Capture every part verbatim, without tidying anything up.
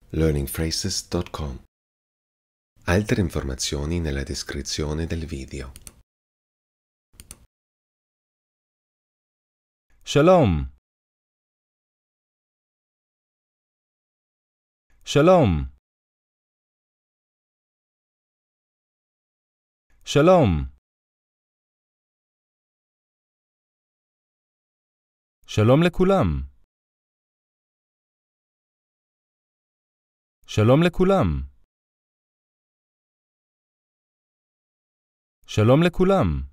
learning phrases dot com. Altre informazioni nella descrizione del video. שלום. שלום. שלום. שלום לכולם. שלום לכולם. שלום לכולם.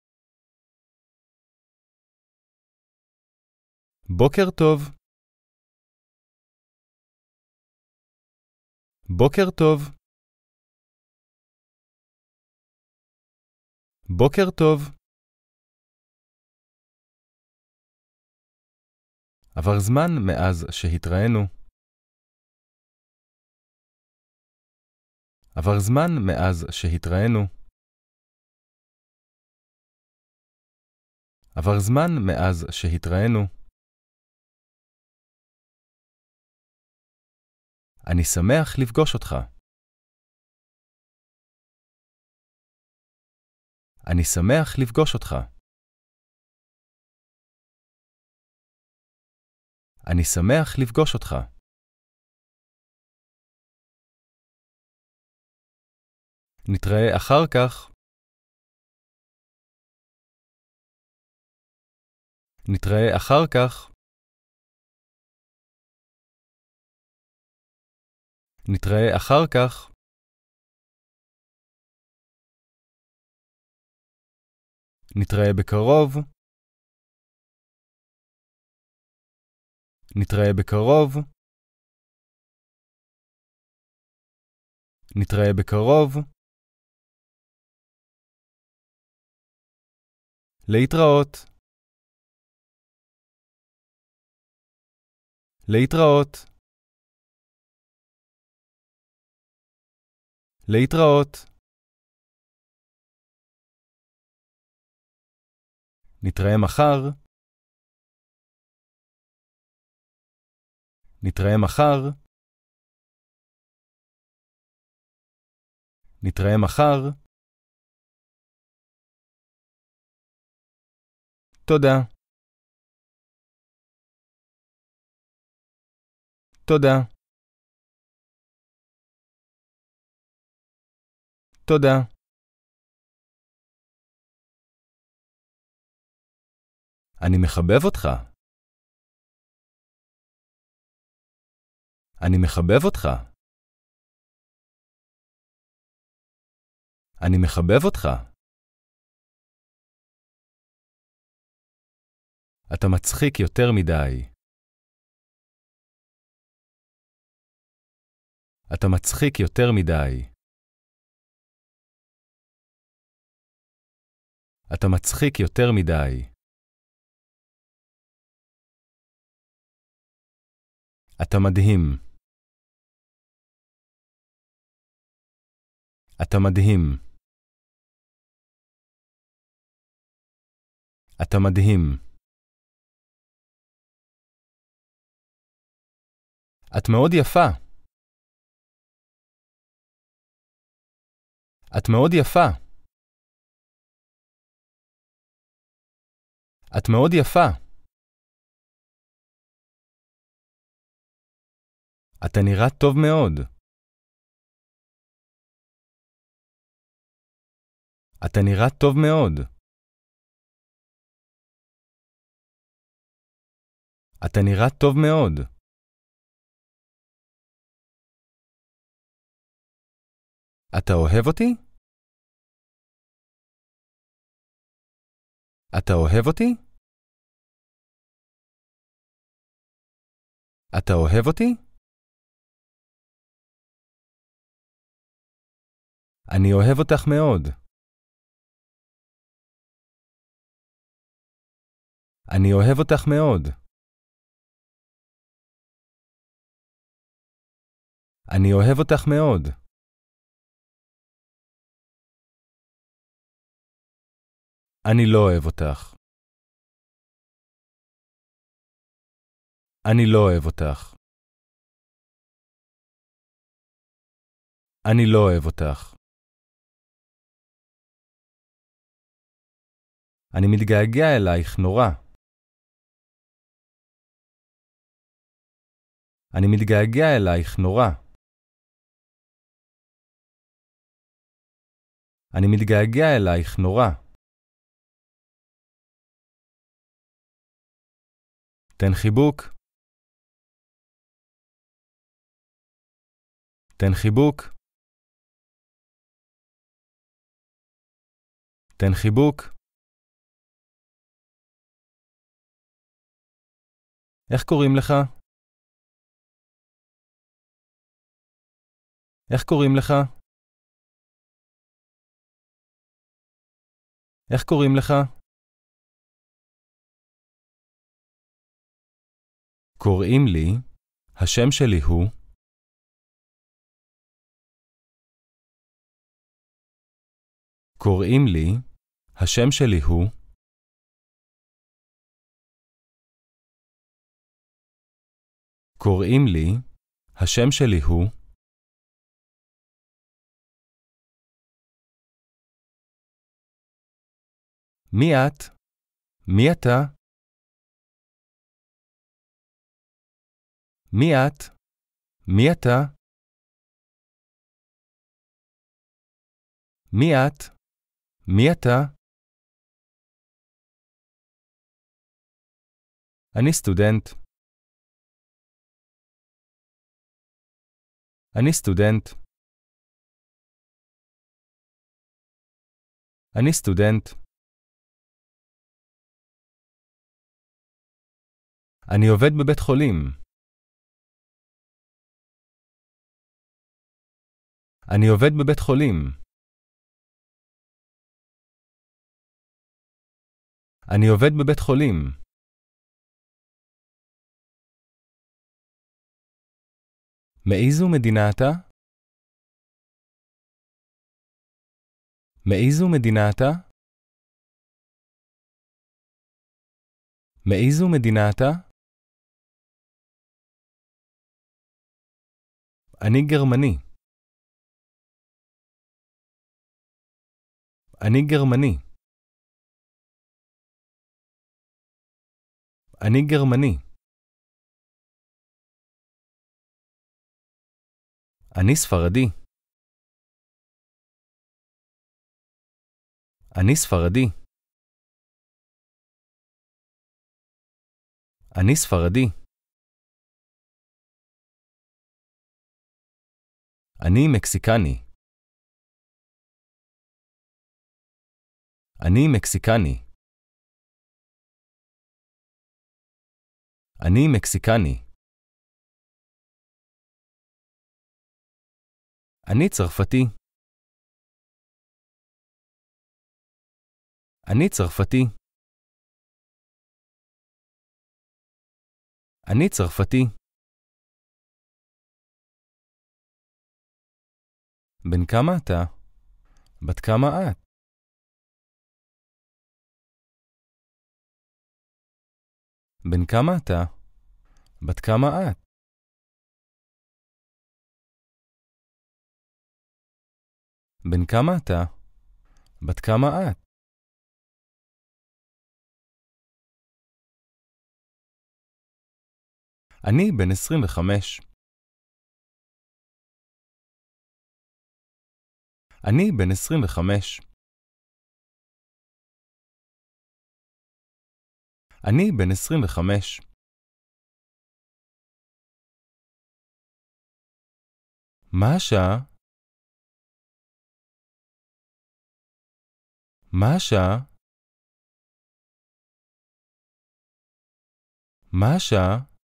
בוקר טוב. בוקר טוב. בוקר טוב. עבר זמן מאז שהתראינו. עבר זמן מאז שהתראינו. עבר זמן מאז שהתראינו. אני שמח לפגוש אותך. אני שמח לפגוש אותך. אני שמח לפגוש אותך. נתראה אחר כך. נתראה אחר כך. נתראה אחר כך. נתראה בקרוב. נתראה בקרוב. נתראה בקרוב. להתראות. להתראות. להתראות. נתראה מחר. נתראה מחר. נתראה מחר. תודה. תודה. תודה. אני מחבב אותך. אני מחבב אותך. אני מחבב אותך. אתה מצחיק יותר מדי. אתה מצחיק יותר מדי. אתה מצחיק יותר מדי. אתה מדהים. אתה מדהים. אתה מדהים. את מאוד יפה. את מאוד יפה. את מאוד יפה. אתה נראה טוב מאוד. אתה נראה טוב מאוד. אתה נראה טוב מאוד. אתה אוהב אותי? אתה אוהב אותי? אתה אוהב אותי? אני אוהב אותך מאוד. אני אוהב אותך מאוד. אני אוהב אותך מאוד. אני לא אוהב אותך. אני לא אוהב אותך. אני לא אוהב אותך. אני מתגעגע אלייך נורא. אני מתגעגע אלייך נורא. אני מתגעגע אלייך נורא. תן חיבוק. תן חיבוק. תן חיבוק. איך קוראים לך? איך קוראים לך? איך קוראים לך? קוראים לי, השם שלי הוא. קוראים לי, השם שלי הוא. קוראים לי, השם שלי הוא. מי את? מי אתה? מי את? מי אתה? מי את? מי אתה? אני סטודנט. אני סטודנט. אני סטודנט. אני עובד בבית חולים. אני עובד בבית חולים. אני עובד בבית חולים. מאיזו מדינה אתה? מאיזו מדינה אתה? מאיזו מדינה אתה? אני גרמני. אני גרמני. אני גרמני. אני ספרדי. אני ספרדי. אני ספרדי. אני מקסיקני. אני מקסיקני. אני מקסיקני. אני צרפתי. אני צרפתי. אני צרפתי. בן כמה אתה? בת כמה את? בן כמה אתה? בת כמה את? בן כמה אתה? בת כמה את? אני בן עשרים וחמש. אני בן עשרים וחמש. אני בן עשרים וחמש. מה השעה? מה השעה? מה השעה?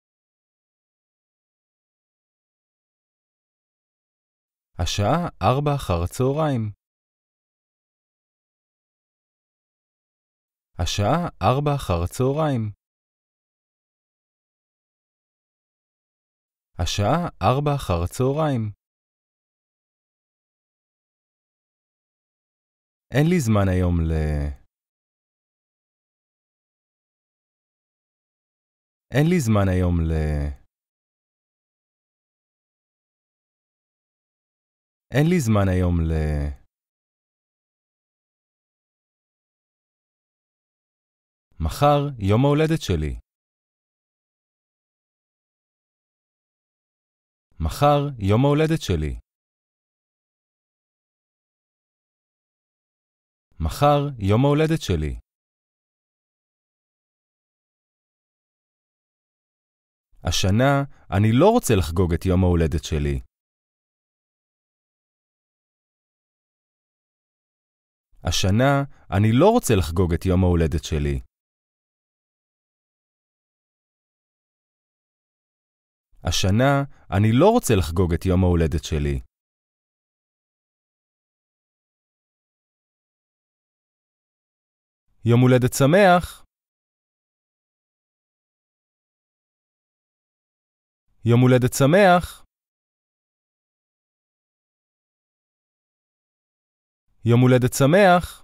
השעה ארבע אחר הצהריים. השעה ארבע אחר הצהריים. השעה ארבע אחר הצהריים. אין לי זמן היום ל... אין לי זמן היום ל... אין לי זמן היום ל... מחר יום ההולדת שלי. מחר יום ההולדת שלי. מחר יום ההולדת שלי. השנה אני לא רוצה לחגוג את יום ההולדת שלי. השנה אני לא רוצה לחגוג את יום ההולדת שלי. השנה אני לא רוצה לחגוג את יום ההולדת שלי. יום הולדת שמח. יום הולדת שמח. יום הולדת שמח.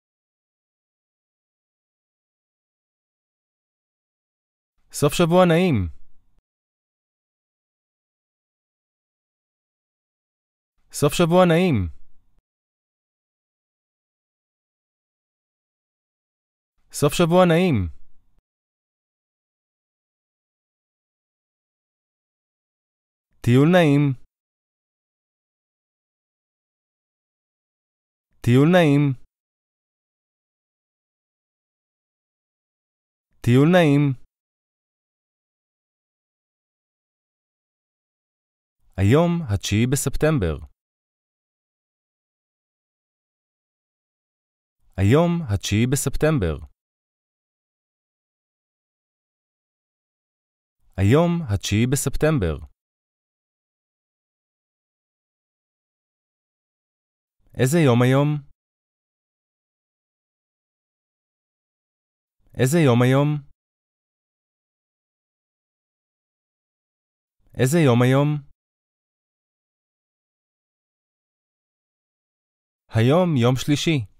סוף שבוע נעים. סוף שבוע נעים. סוף שבוע נעים. טיול נעים. טיול נעים. טיול נעים. היום התשיעי בספטמבר. היום התשיעי בספטמבר. היום התשיעי בספטמבר. איזה יום היום? איזה יום היום? איזה יום היום? היום יום שלישי.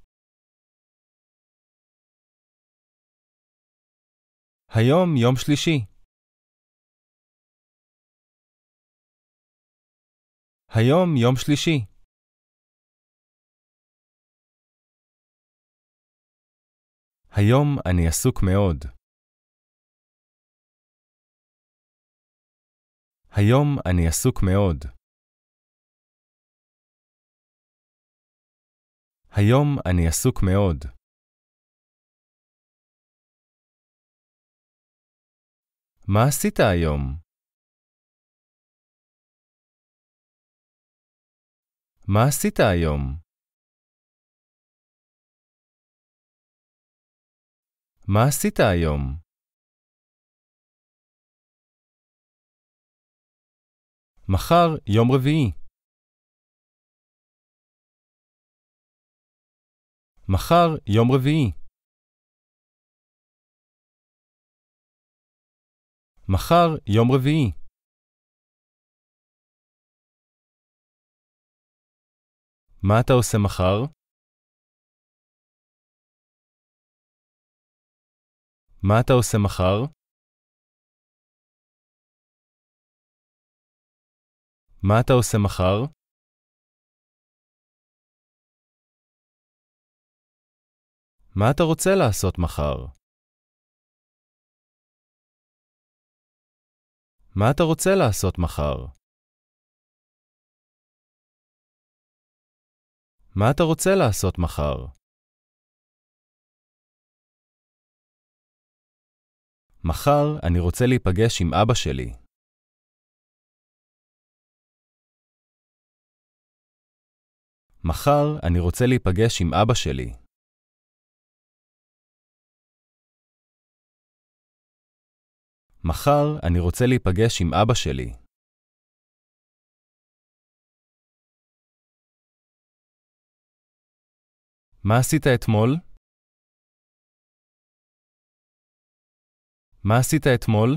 היום יום שלישי. היום יום שלישי. היום אני עסוק מאוד. היום אני עסוק מאוד. היום אני עסוק מאוד. מה עשית היום? מה עשית היום? מה עשית היום? מחר יום רביעי. מחר יום רביעי. מחר יום רביעי. מה אתה עושה מחר? מה אתה עושה מחר? מה אתה עושה מחר? מה אתה רוצה לעשות מחר? מה אתה רוצה לעשות מחר? מה אתה רוצה לעשות מחר? מחר אני רוצה להיפגש עם אבא שלי. מחר אני רוצה להיפגש עם אבא שלי. מחר אני רוצה להיפגש עם אבא שלי. מה עשית אתמול? מה עשית אתמול?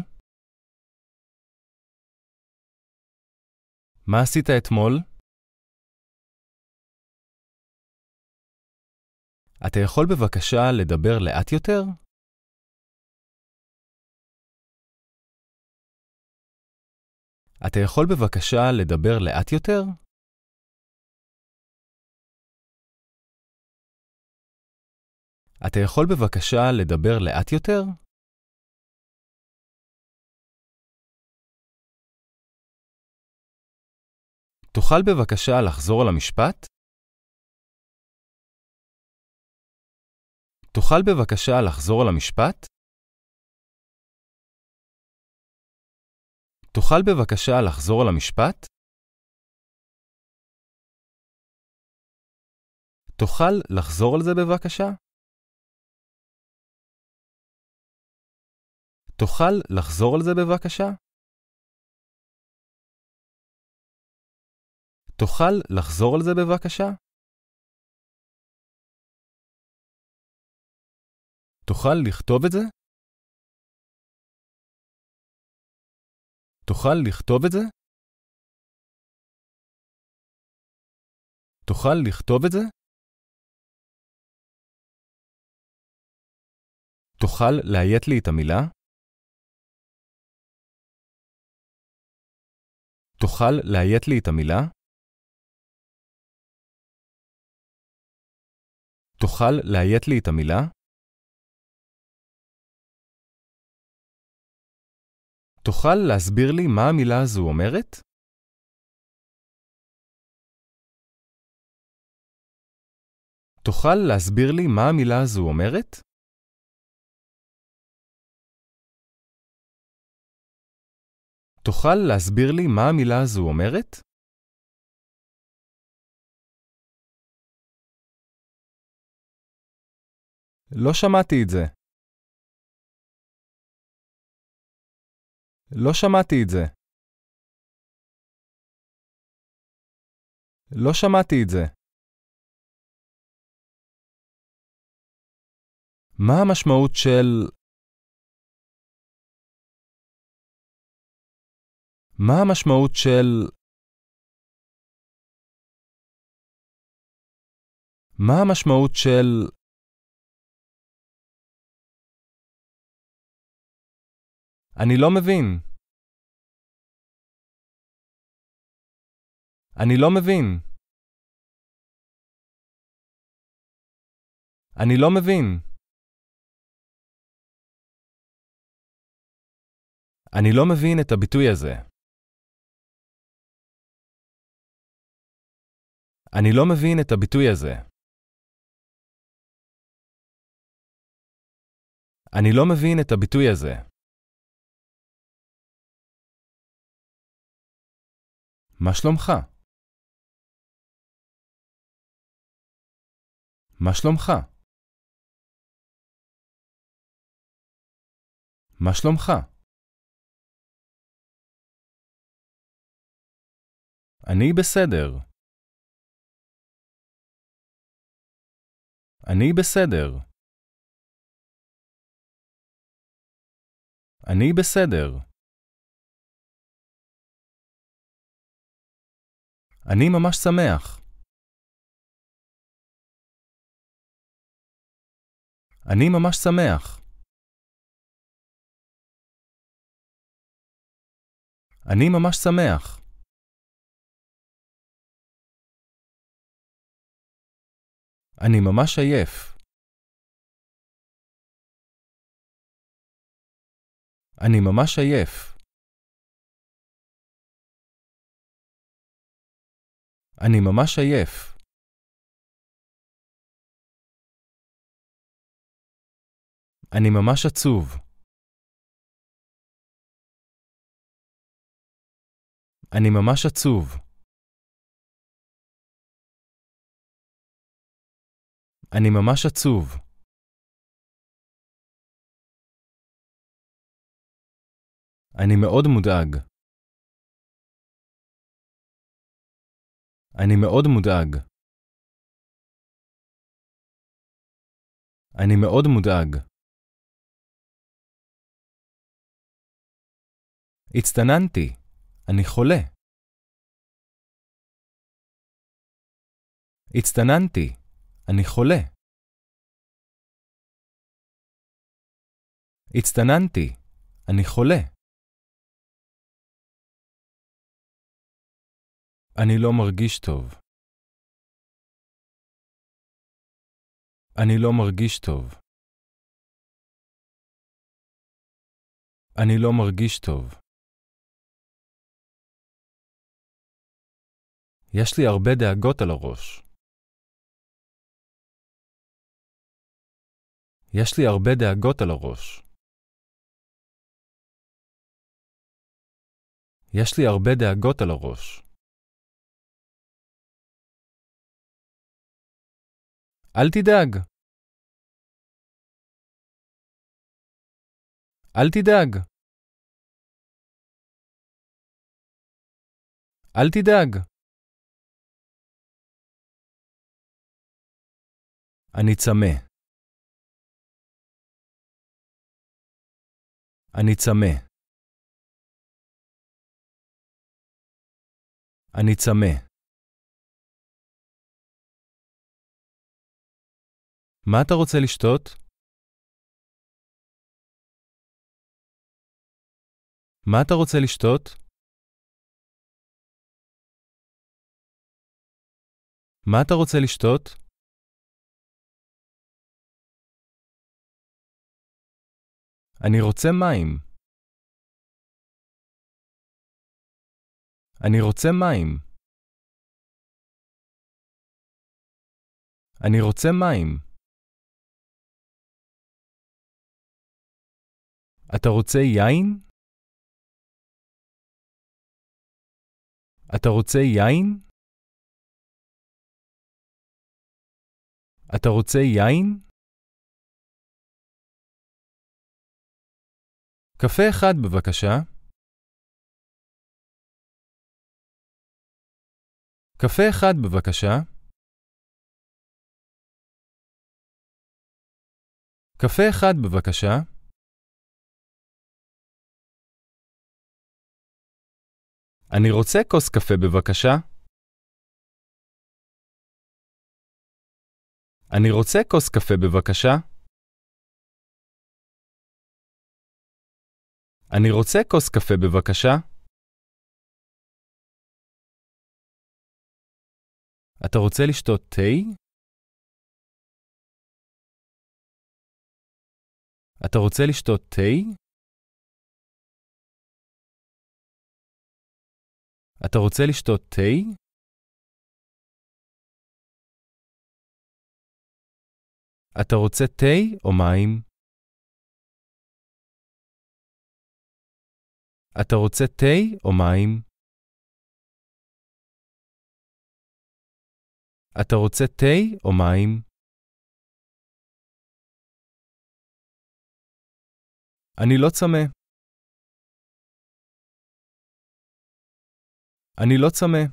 מה עשית אתמול? אתה יכול בבקשה לדבר לאט יותר? אתה יכול בבקשה לדבר לאט יותר? אתה יכול בבקשה לדבר לאט יותר? תוכל בבקשה לחזור על המשפט? תוכל בבקשה לחזור על המשפט? תוכל בבקשה לחזור על המשפט? תוכל לחזור על זה בבקשה? תוכל לחזור על זה בבקשה? תוכל לחזור על זה בבקשה? תוכל לכתוב את זה? תוכל לכתוב את זה? תוכל לכתוב את זה? תוכל לאיית לי את המילה? תוכל לאיית לי את המילה? תוכל לאיית לי את המילה? תוכל להסביר לי מה המילה הזו אומרת? תוכל להסביר לי מה המילה הזו אומרת? תוכל להסביר לי מה המילה הזו אומרת? לא שמעתי את זה. לא שמעתי את זה. לא שמעתי את זה. מה המשמעות של... מה המשמעות של... מה המשמעות של... אני לא מבין. אני לא מבין. אני לא מבין. אני לא מבין את הביטוי הזה. אני לא מבין את הביטוי הזה. אני לא מבין את הביטוי הזה. מה שלומך? מה שלומך? מה שלומך? אני בסדר. אני בסדר. אני בסדר. אני ממש שמח. אני ממש שמח. אני ממש שמח. אני ממש עייף. אני ממש עייף. אני ממש עייף. אני ממש עצוב. אני ממש עצוב. אני ממש עצוב. אני מאוד מודאג. אני מאוד מודאג. אני מאוד מודאג. הצטננתי. אני חולה. הצטננתי. אני חולה. הצטננתי. אני חולה. אני לא מרגיש טוב. אני לא מרגיש טוב. אני לא מרגיש טוב. יש לי הרבה דאגות על הראש. יש לי הרבה דאגות על הראש. יש לי הרבה דאגות על הראש. אל תדאג. אל תדאג. אל תדאג. אני צמא. אני צמא. אני צמא. מה אתה רוצה לשתות? מה אתה רוצה לשתות? מה אתה רוצה לשתות? אני רוצה מים. אני רוצה מים. אני רוצה מים. אתה רוצה יין? אתה רוצה יין? אתה רוצה יין? קפה אחד בבקשה. קפה אחד בבקשה. קפה אחד בבקשה. אני רוצה כוס קפה בבקשה. אני רוצה כוס קפה בבקשה. אני רוצה כוס קפה בבקשה. אתה רוצה לשתות תה? אתה רוצה לשתות תה? אתה רוצה לשתות תה? אתה רוצה תה או מים? אתה רוצה תה או מים? אתה רוצה תה או מים? אני לא צמא. אני לא צמא.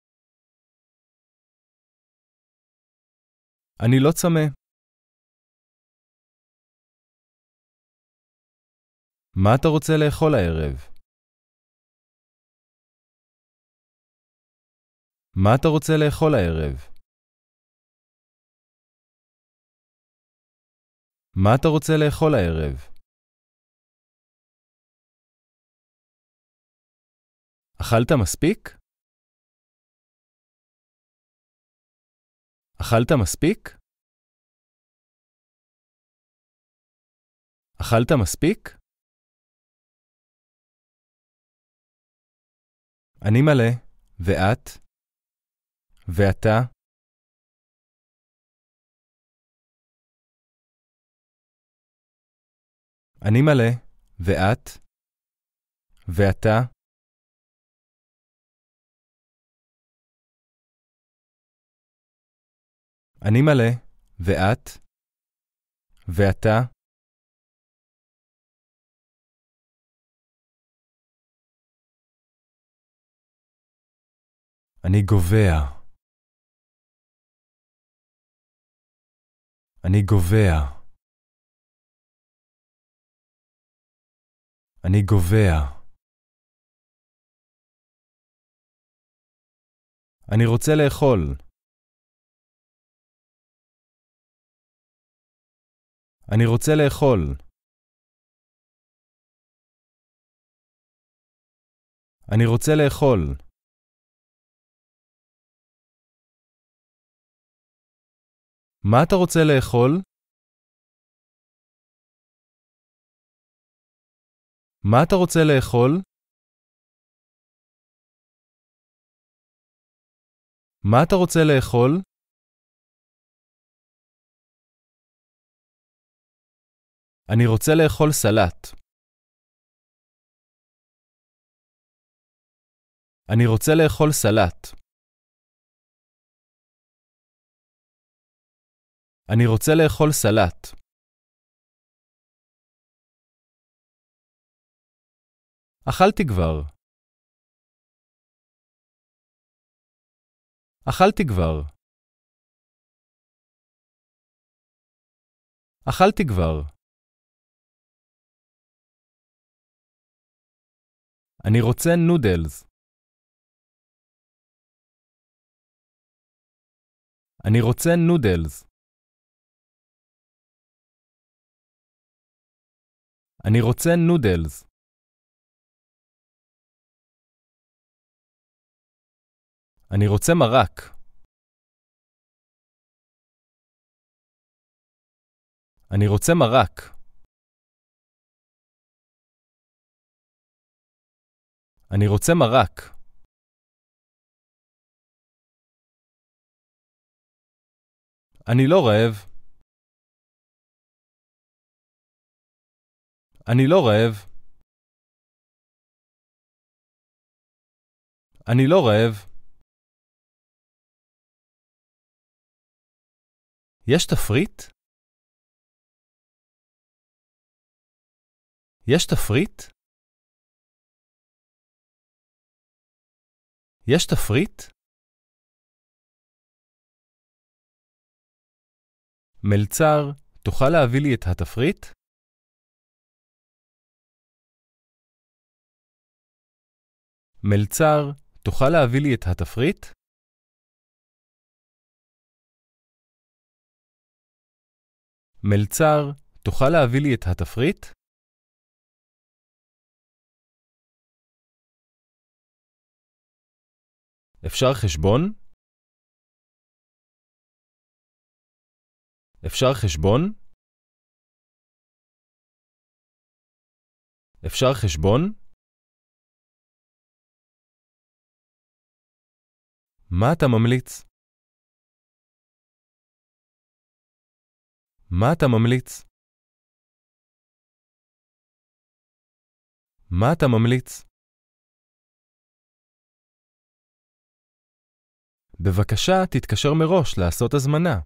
אני לא צמא. מה אתה רוצה לאכול הערב? מה אתה רוצה לאכול הערב? מה אתה רוצה לאכול הערב? אכלת מספיק? אכלת מספיק? אכלת מספיק? אני מלא, ואת? ואתה? אני מלא, ואת? ואתה? אני מלא, ואת? ואתה? אני גובע. אני גובע. אני גובע. אני רוצה לאכול. אני רוצה לאכול. אני רוצה לאכול. מה אתה רוצה לאכול? מה אתה רוצה לאכול? מה אתה רוצה לאכול? אני רוצה לאכול סלט. אני רוצה לאכול סלט. אני רוצה לאכול סלט. אכלתי כבר. אכלתי כבר. אכלתי כבר. אני רוצה נודלס. אני רוצה נודלס. אני רוצה נודלס. אני רוצה מרק. אני רוצה מרק. אני רוצה מרק. אני לא רעב. אני לא רעב. אני לא רעב. יש תפריט? יש תפריט? יש תפריט? מלצר, תוכל להביא לי את התפריט? מלצר, תוכל להביא לי את התפריט? מלצר, תוכל להביא לי את התפריט? אפשר חשבון? אפשר חשבון? אפשר חשבון? מה אתה ממליץ? מה אתה ממליץ? מה אתה ממליץ? בבקשה, תתקשר מראש לעשות הזמנה.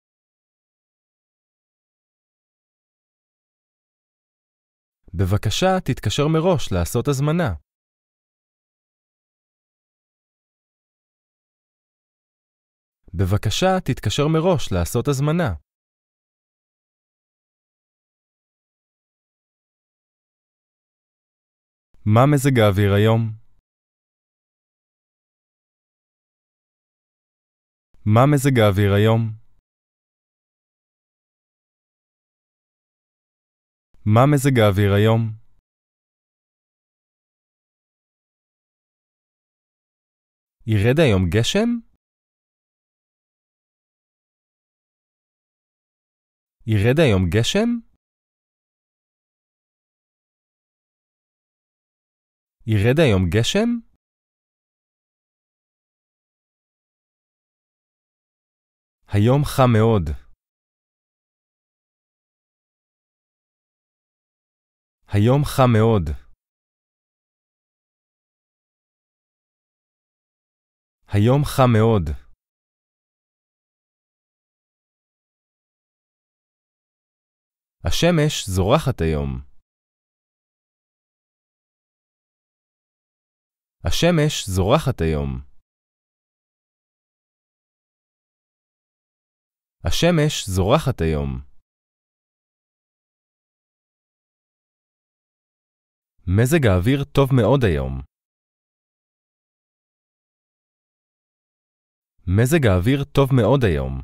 בבקשה, תתקשר מראש לעשות הזמנה. בבקשה, תתקשר מראש לעשות הזמנה. מה מזג האוויר היום? מה מזג האוויר היום? מה מזג האוויר היום? ירד היום גשם? ירד היום גשם? ירד היום גשם? היום חם מאוד. היום חם מאוד. היום חם מאוד. השמש זורחת היום. השמש זורחת היום. השמש זורחת היום. מזג האוויר טוב מאוד היום. מזג האוויר טוב מאוד היום.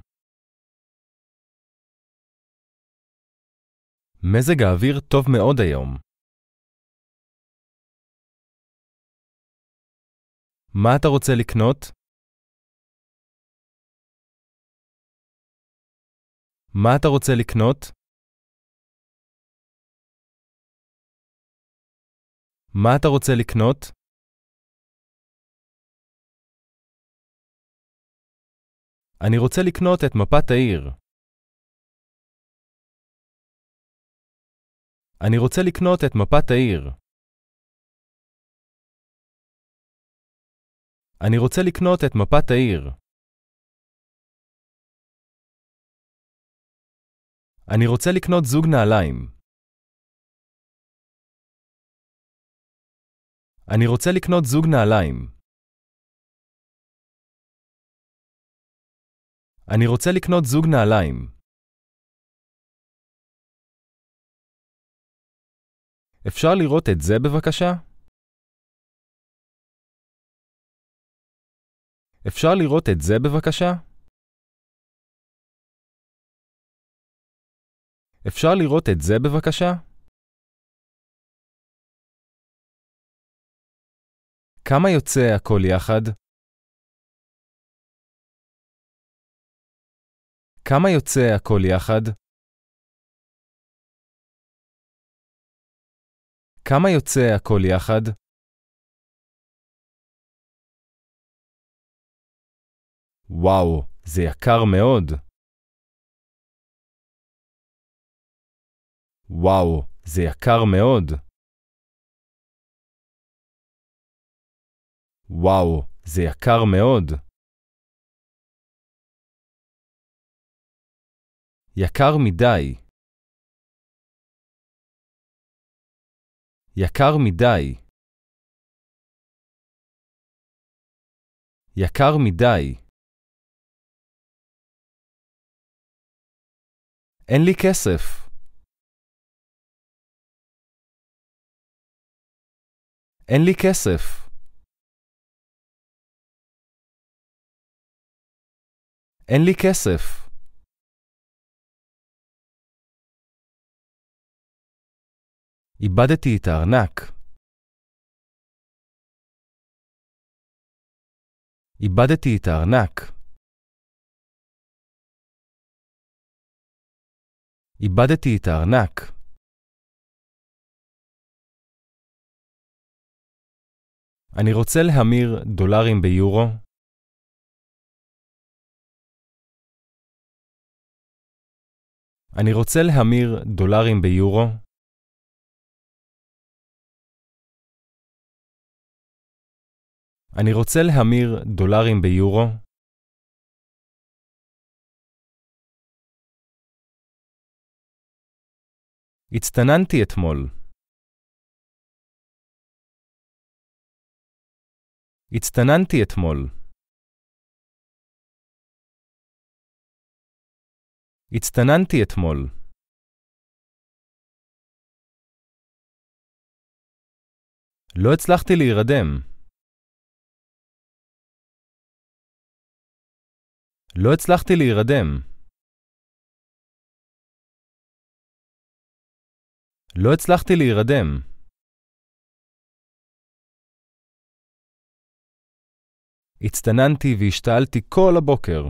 מזג האוויר טוב מאוד היום. מה אתה רוצה לקנות? מה אתה רוצה לקנות? מה אתה רוצה לקנות? אני רוצה לקנות את מפת העיר. אני רוצה לקנות את מפת העיר. אני רוצה לקנות את מפת העיר. אני רוצה לקנות זוג נעליים. אני רוצה לקנות זוג נעליים. אני רוצה לקנות זוג נעליים. אפשר לראות את זה בבקשה? אפשר לראות את זה בבקשה? אפשר לראות את זה בבקשה? כמה יוצא הכל יחד? כמה יוצא הכל יחד? כמה יוצא הכל יחד? וואו, זה יקר מאוד. וואו, זה יקר מאוד. וואו, זה יקר מאוד. יקר מדי. יקר מדי. יקר מדי. אין לי כסף. אין לי כסף. אין לי כסף. איבדתי את הארנק. איבדתי את הארנק. איבדתי את הארנק. אני רוצה להמיר דולרים ביורו. אני רוצה להמיר דולרים ביורו. אני רוצה להמיר דולרים ביורו. הצטננתי אתמול. הצטננתי אתמול. הצטננתי אתמול. לא הצלחתי להירדם. לא הצלחתי להירדם. לא הצלחתי להירדם. הצטננתי והשתעלתי כל הבוקר.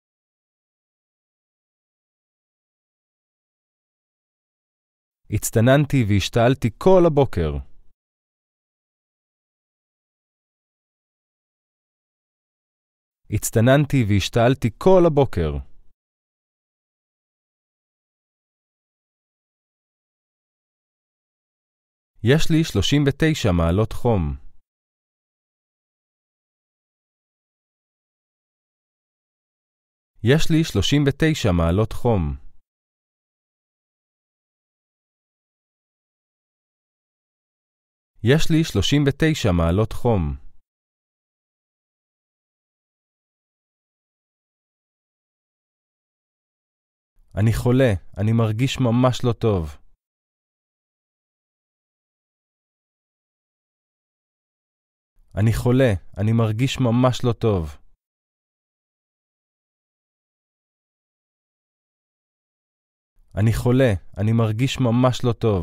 הצטננתי והשתעלתי כל הבוקר. הצטננתי והשתעלתי כל הבוקר. יש לי שלושים ותשע מעלות חום. יש לי שלושים ותשע מעלות חום. יש לי שלושים ותשע מעלות חום. אני חולה, אני מרגיש ממש לא טוב. אני חולה, אני מרגיש ממש לא טוב. אני חולה, אני מרגיש ממש לא טוב.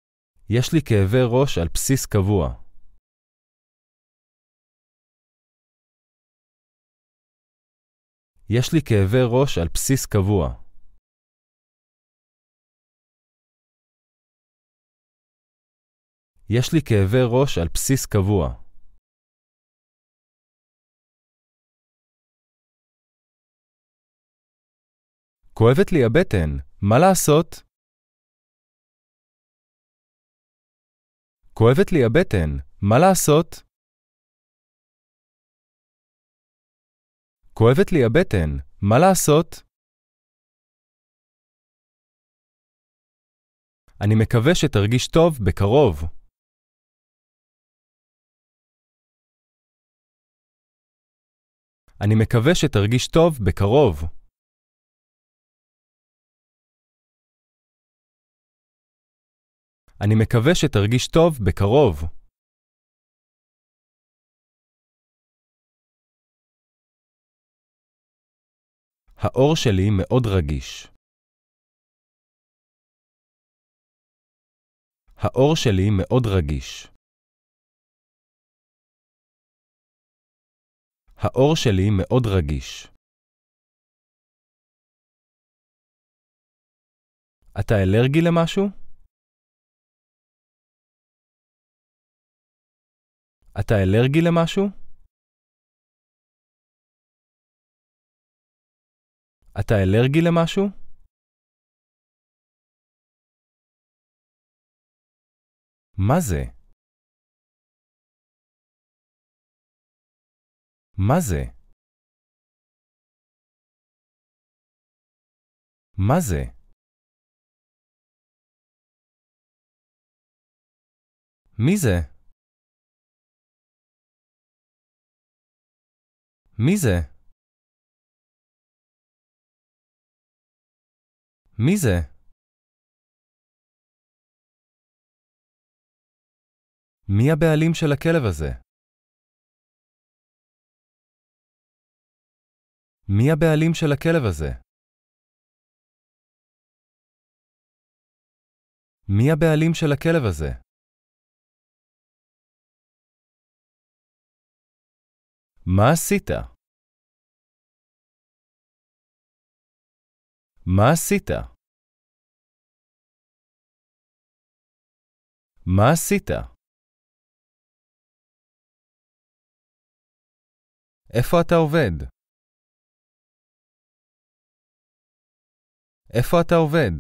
יש לי כאבי ראש על בסיס קבוע. יש לי כאבי ראש על בסיס קבוע. יש לי כאבי ראש על בסיס קבוע. כואבת לי הבטן, מה לעשות? כואבת לי הבטן, מה לעשות? כואבת לי הבטן, מה לעשות? אני מקווה שתרגיש טוב בקרוב. אני מקווה שתרגיש טוב בקרוב. אני מקווה שתרגיש טוב בקרוב. האור שלי מאוד רגיש. האור שלי מאוד רגיש. האור שלי מאוד רגיש. אתה אלרגי למשהו? אתה אלרגי למשהו? אתה אלרגי למשהו? מה זה? מה זה? מה זה? מי זה? מי זה? מי זה? מי הבעלים של הכלב הזה? מי הבעלים של הכלב הזה? מי הבעלים של הכלב הזה? מה עשית? מה עשית? מה עשית? איפה אתה עובד? איפה אתה עובד?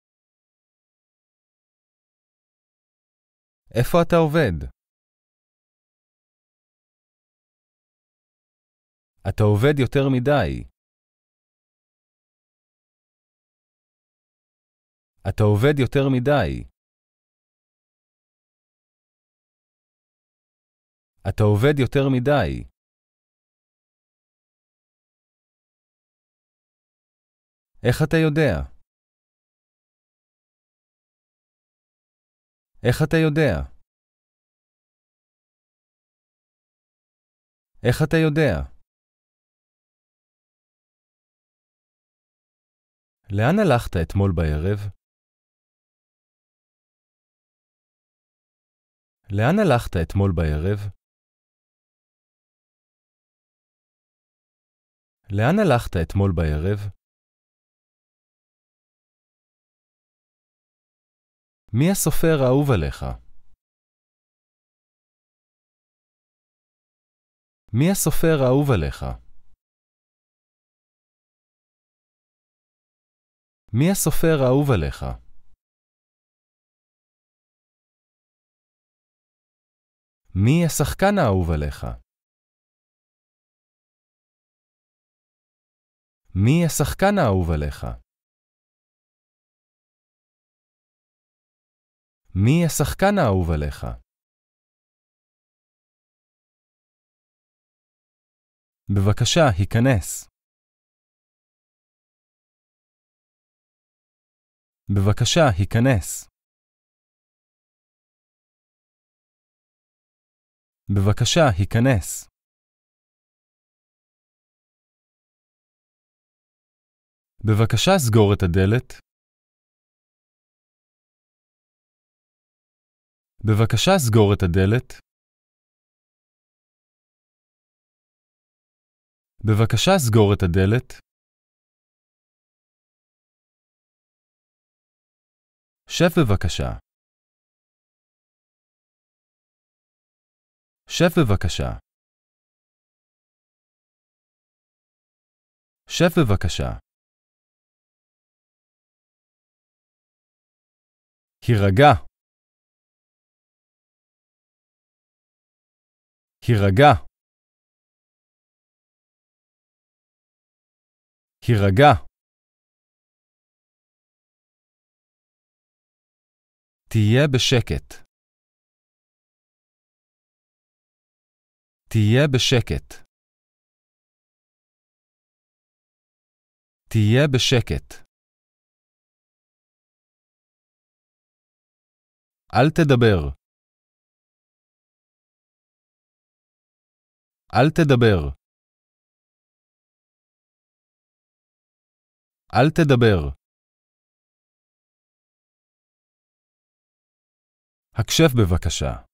איפה אתה עובד? אתה עובד יותר מדי. אתה עובד יותר מדי. אתה עובד יותר מדי. איך אתה יודע? איך אתה יודע? איך אתה יודע? לאן הלכת אתמול בערב? לאן הלכת אתמול בערב? לאן הלכת אתמול בערב? מי הסופר האהוב עליך? מי הסופר האהוב עליך? מי הסופר האהוב עליך? מי השחקן האהוב עליך? מי השחקן האהוב עליך? מי השחקן האהוב עליך? בבקשה, היכנס. בבקשה, היכנס. בבקשה, היכנס. בבקשה, סגור את הדלת. בבקשה, סגור את הדלת. בבקשה סגור את הדלת. שב בבקשה. שב בבקשה. שב בבקשה. הירגע. הירגע. הירגע. תהיה בשקט. תהיה בשקט. תהיה בשקט. אל תדבר. אל תדבר. אל תדבר. הקשב בבקשה.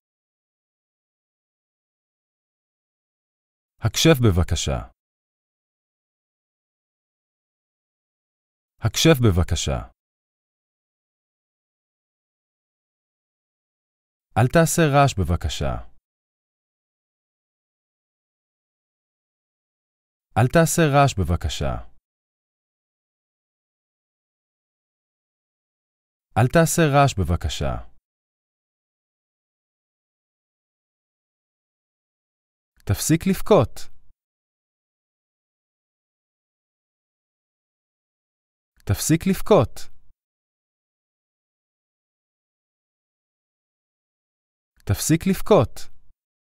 הקשב בבקשה. הקשב בבקשה. אל תעשה רעש בבקשה. אל תעשה רעש בבקשה. אל תעשה רעש בבקשה. תפסיק לבכות. תפסיק לבכות. תפסיק לבכות.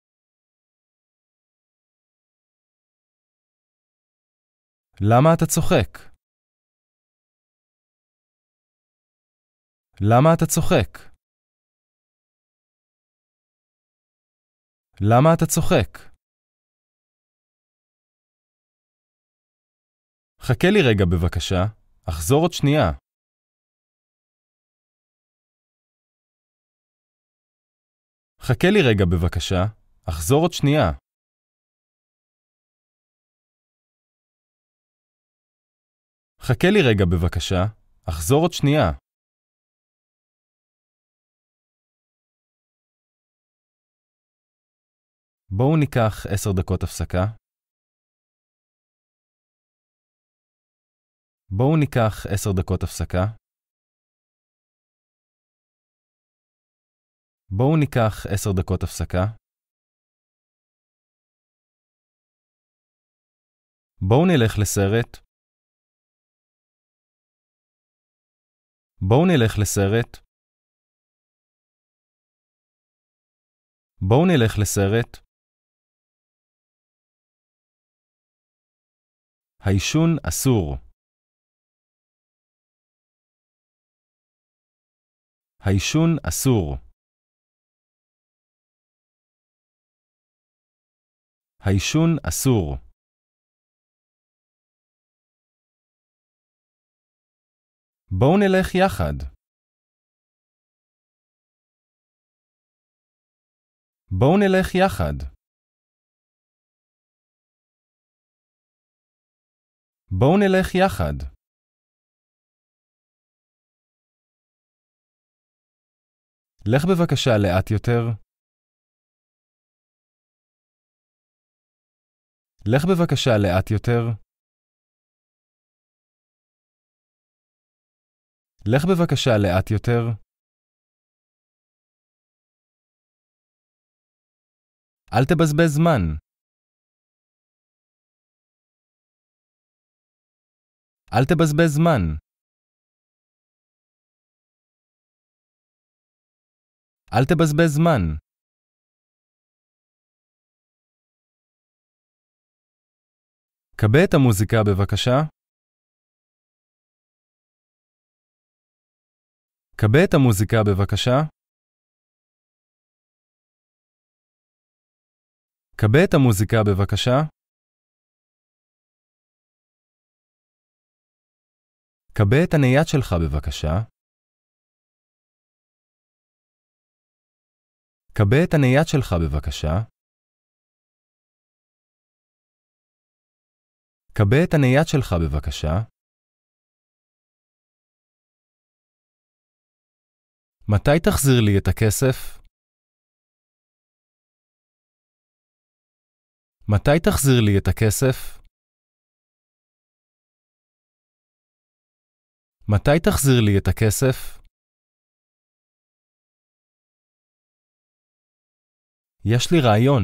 למה אתה צוחק? למה אתה צוחק? למה אתה צוחק? חכה לי רגע בבקשה. אחזור עוד שנייה. חכה לי רגע בבקשה. אחזור עוד שנייה. חכה לי רגע בבקשה. אחזור עוד שנייה. בואו ניקח עשר דקות הפסקה. בואו ניקח עשר דקות הפסקה. בואו ניקח עשר דקות הפסקה. בואו נלך לסרט. בואו נלך לסרט. בואו נלך לסרט. העישון אסור. העישון אסור. העישון אסור. בואו נלך יחד. בואו נלך יחד. בואו נלך יחד. לך בבקשה לאט יותר. לך בבקשה לאט יותר. לך בבקשה לאט יותר. אל תבזבז זמן. אל תבזבז זמן. אל תבזבז זמן. כבה את המוזיקה בבקשה. כבה את המוזיקה בבקשה. כבה את המוזיקה בבקשה. כבה את הנייד שלך בבקשה. כבה את הנייד שלך בבקשה. קבל את הנייד שלך בבקשה. מתי תחזיר לי את הכסף? מתי תחזיר לי את הכסף? מתי תחזיר לי את הכסף? יש לי רעיון.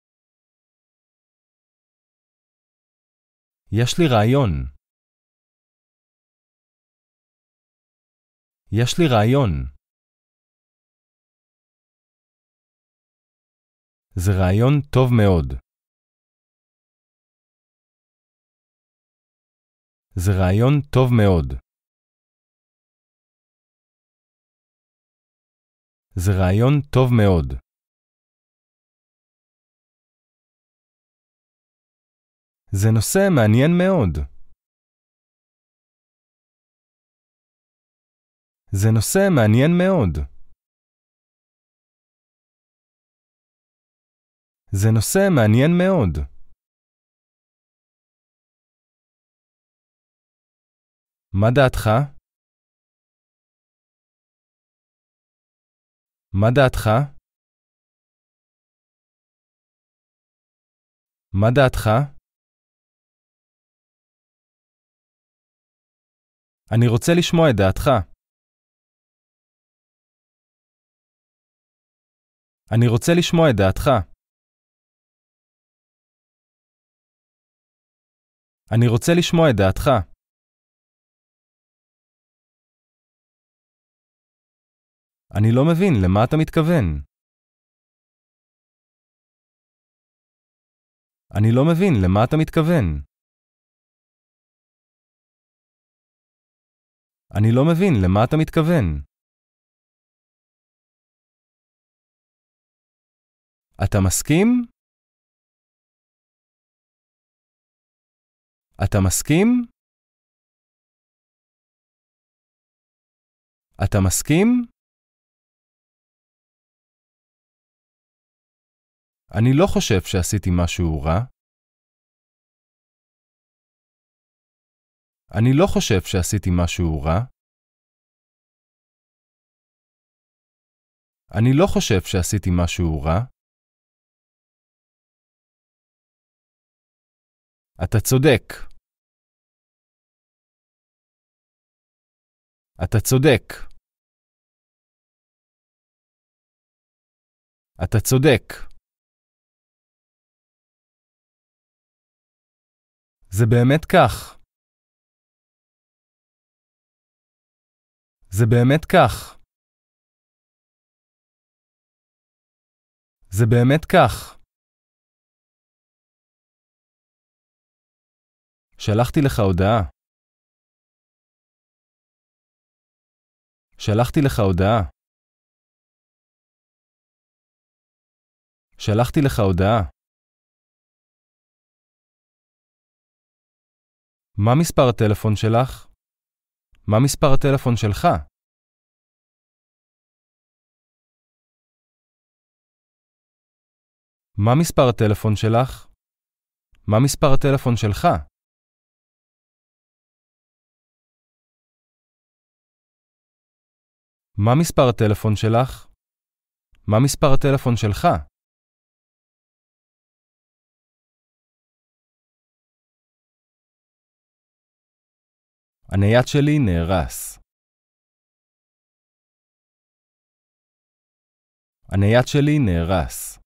יש לי רעיון. יש לי רעיון. זה רעיון טוב מאוד. זה רעיון טוב מאוד. זה רעיון טוב מאוד. זה נושא מעניין מאוד. זה נושא מעניין מאוד. זה נושא מעניין מאוד. מה דעתך? מה דעתך? מה דעתך? אני רוצה לשמוע את דעתך. אני רוצה לשמוע את דעתך. אני רוצה לשמוע את דעתך. אני לא מבין למה אתה מתכוון. אני לא מבין למה אתה מתכוון. אני לא מבין למה אתה מתכוון. אתה מסכים? אתה מסכים? אתה מסכים? אני לא חושב שעשיתי משהו רע. אני לא חושב שעשיתי משהו רע. אני לא חושב שעשיתי משהו רע. אתה צודק. אתה צודק. אתה צודק. זה באמת כך. זה באמת כך. זה באמת כך. שלחתי לך הודעה. שלחתי לך הודעה. שלחתי לך הודעה. מה מספר הטלפון שלך? מה מספר הטלפון שלך? מה מספר הטלפון שלך? מה מספר הטלפון שלך? מה מספר הטלפון שלך? מה מספר הטלפון שלך? הנייד שלי נהרס. הנייד שלי נהרס.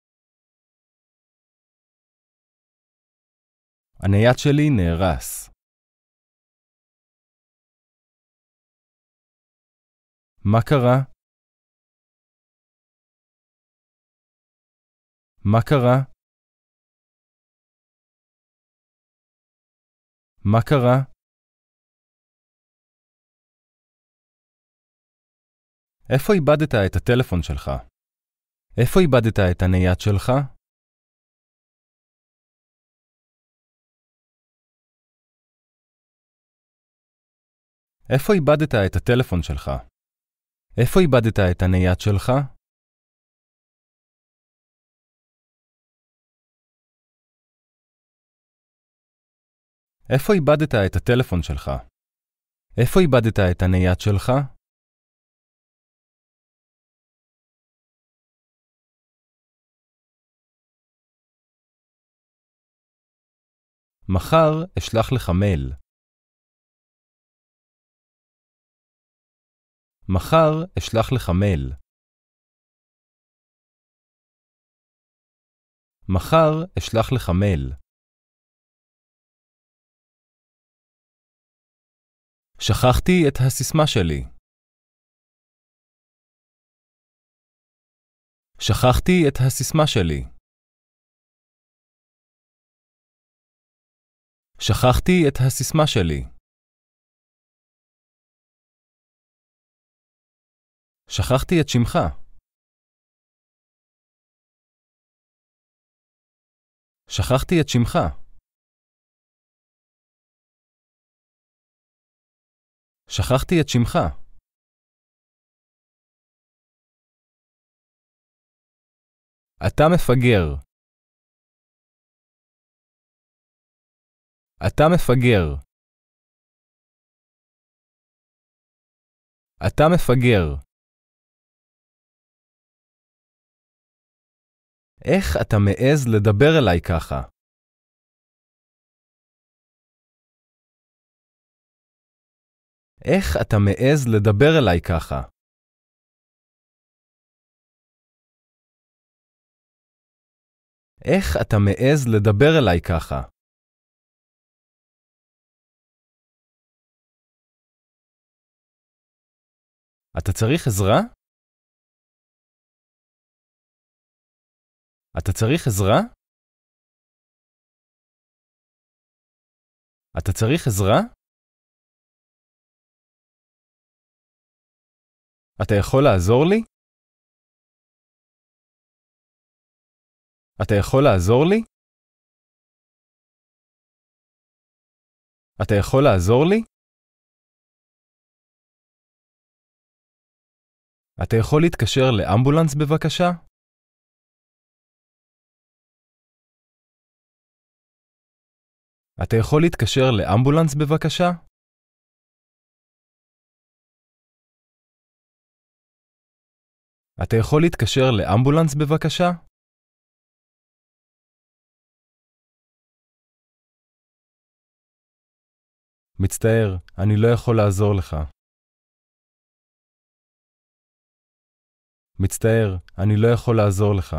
הנייד שלי נהרס. מה קרה? מה קרה? מה קרה? איפה איבדת את הטלפון שלך? איפה איבדת את הנייד שלך? איפה איבדת את הטלפון שלך? איפה איבדת את הנייד שלך? איפה איבדת את הטלפון שלך? איפה איבדת את הנייד שלך? מחר אשלח לך מייל. מחר אשלח לך מייל. מחר אשלח לך מייל. שכחתי את הסיסמה שלי. שכחתי את הסיסמה שלי. שכחתי את הסיסמה שלי. שכחתי את שמך. שכחתי את שמך. שכחתי את שמך. אתה מפגר. אתה מפגר. אתה מפגר. איך אתה מעז לדבר אליי ככה? איך אתה מעז לדבר אליי ככה? איך אתה מעז לדבר אליי ככה? אתה צריך עזרה? אתה צריך עזרה? אתה צריך עזרה? אתה יכול לעזור לי? אתה יכול לעזור לי? אתה יכול לעזור לי? אתה יכול להתקשר לאמבולנס בבקשה? אתה יכול להתקשר לאמבולנס בבקשה? אתה יכול להתקשר לאמבולנס בבקשה? מצטער, אני לא יכול לעזור לך. מצטער, אני לא יכול לעזור לך.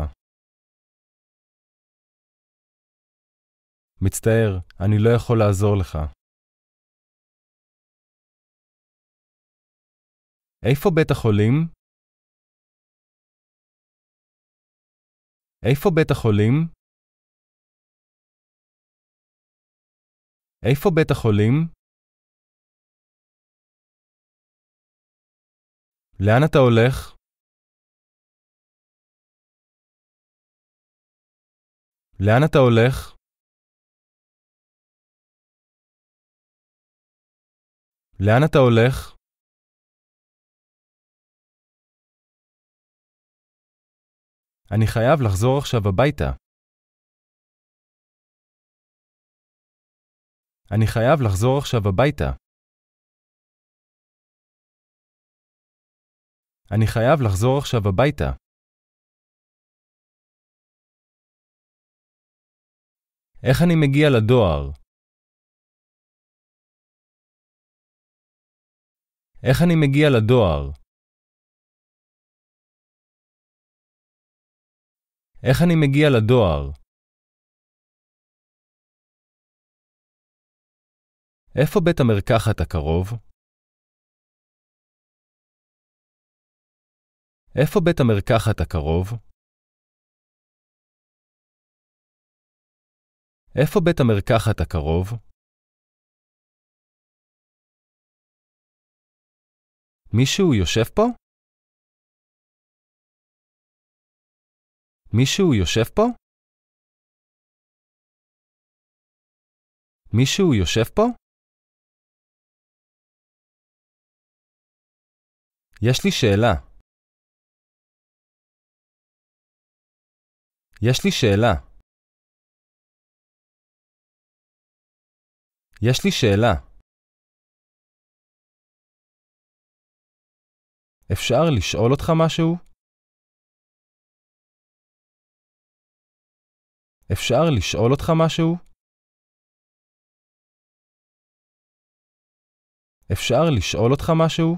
מצטער, אני לא יכול לעזור לך. איפה בית החולים? איפה בית החולים? איפה בית החולים? לאן אתה הולך? לאן אתה הולך? לאן אתה הולך? אני חייב לחזור עכשיו הביתה. אני חייב לחזור עכשיו הביתה. אני חייב לחזור עכשיו הביתה. איך אני מגיע לדואר? איך אני מגיע לדואר? איך אני מגיע לדואר? איפה בית המרקחת הקרוב? איפה בית המרקחת הקרוב? איפה בית המרקחת הקרוב? מישהו יושב פה? מישהו יושב פה? מישהו יושב פה? יש לי שאלה. יש לי שאלה. יש לי שאלה. אפשר לשאול אותך משהו? אפשר לשאול אותך משהו? אפשר לשאול אותך משהו?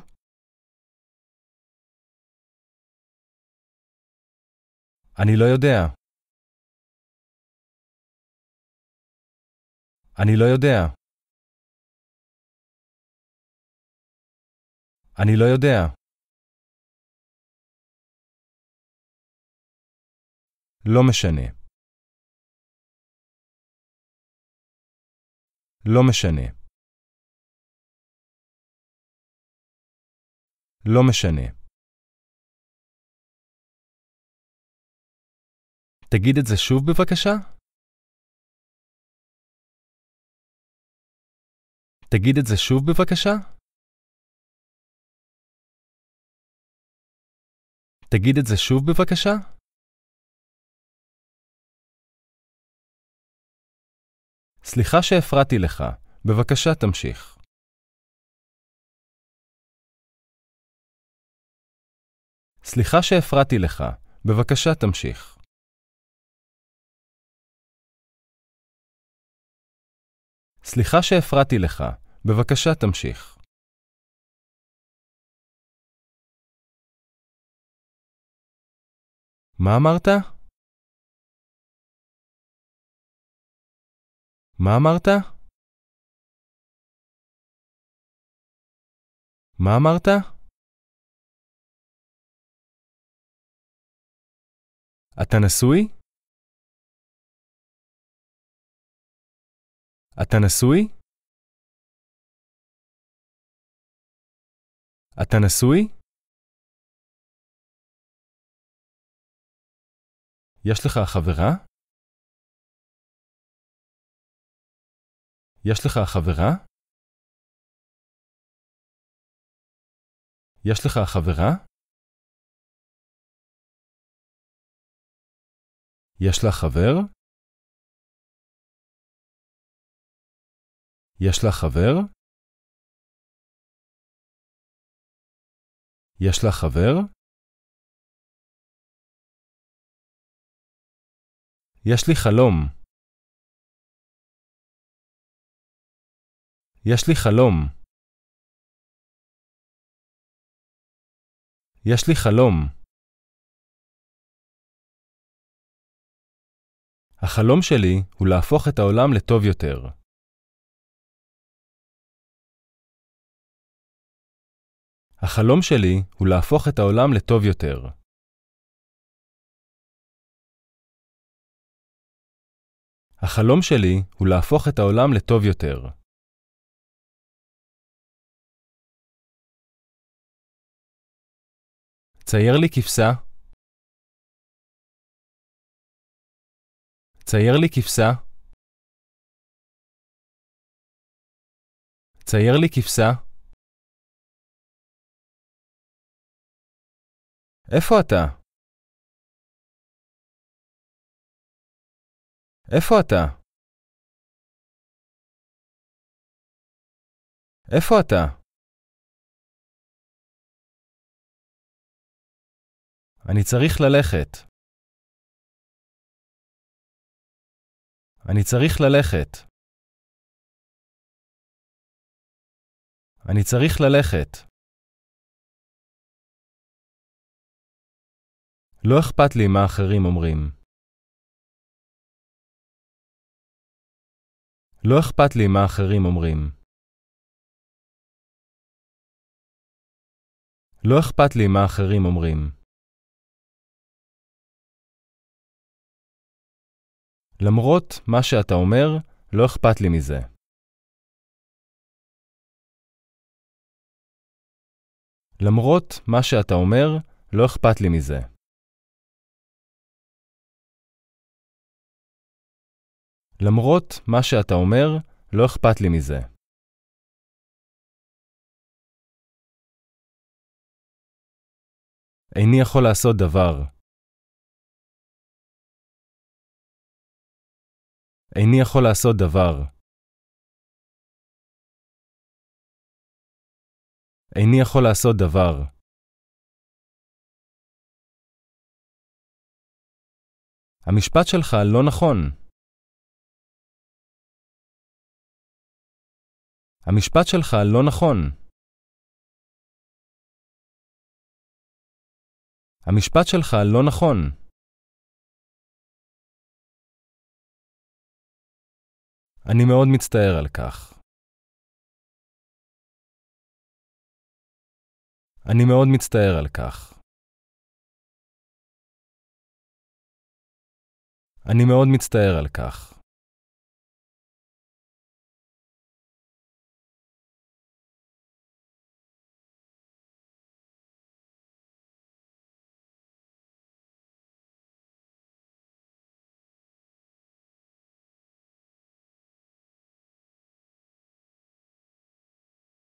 אני לא יודע. אני לא יודע. אני לא יודע. לא משנה. לא משנה. לא משנה. תגיד את זה שוב בבקשה? תגיד את זה שוב בבקשה? תגיד את זה שוב בבקשה? סליחה שהפרעתי לך. בבקשה תמשיך. סליחה שהפרעתי לך. בבקשה תמשיך. סליחה שהפרעתי לך. בבקשה תמשיך. מה אמרת? מה אמרת? מה אמרת? אתה נשוי? אתה נשוי? אתה נשוי? יש לך חברה? יש לך חברה? יש לך חברה? יש לך חבר? יש לך חבר? יש לך חבר? יש לי חלום. יש לי חלום. יש לי חלום. החלום שלי הוא להפוך את העולם לטוב יותר. החלום שלי הוא להפוך את העולם לטוב יותר. החלום שלי הוא להפוך את העולם לטוב יותר. צייר לי כבשה. צייר לי כבשה. צייר לי כבשה. איפה אתה? איפה אתה? איפה אתה? אני צריך ללכת. אני צריך ללכת. אני צריך ללכת. לא אכפת לי מה אחרים אומרים. לא אכפת לי מה אחרים אומרים. לא אכפת לי מה אחרים אומרים. למרות מה שאתה אומר, לא אכפת לי מזה. למרות מה שאתה אומר, לא אכפת לי מזה. למרות מה שאתה אומר, לא אכפת לי מזה. איני יכול לעשות דבר. איני יכול לעשות דבר. איני יכול לעשות דבר. המשפט שלך לא נכון. המשפט שלך לא נכון. המשפט שלך לא נכון. אני מאוד מצטער על כך. אני מאוד מצטער על כך. אני מאוד מצטער על כך.